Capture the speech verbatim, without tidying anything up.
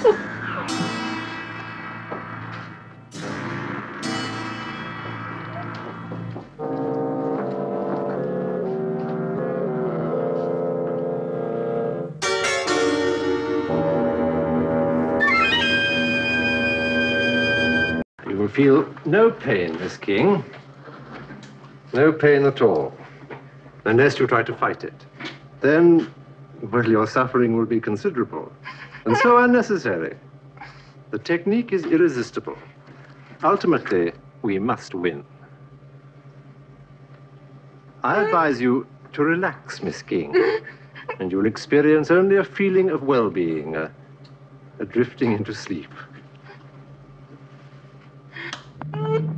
You will feel no pain, Miss King. No pain at all. Unless you try to fight it. Then, well, your suffering will be considerable. And so unnecessary. The technique is irresistible. Ultimately, we must win. I advise you to relax, Miss King. And you'll experience only a feeling of well-being, a, a drifting into sleep.